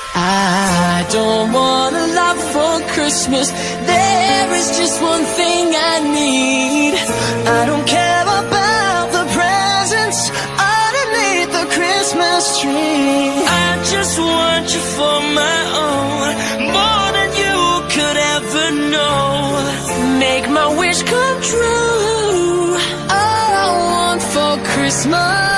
I don't want a lot for Christmas. There is just one thing I need. I don't care about the presents underneath the Christmas tree. I just want you for my own, more than you could ever know. Make my wish come true. All I want for Christmas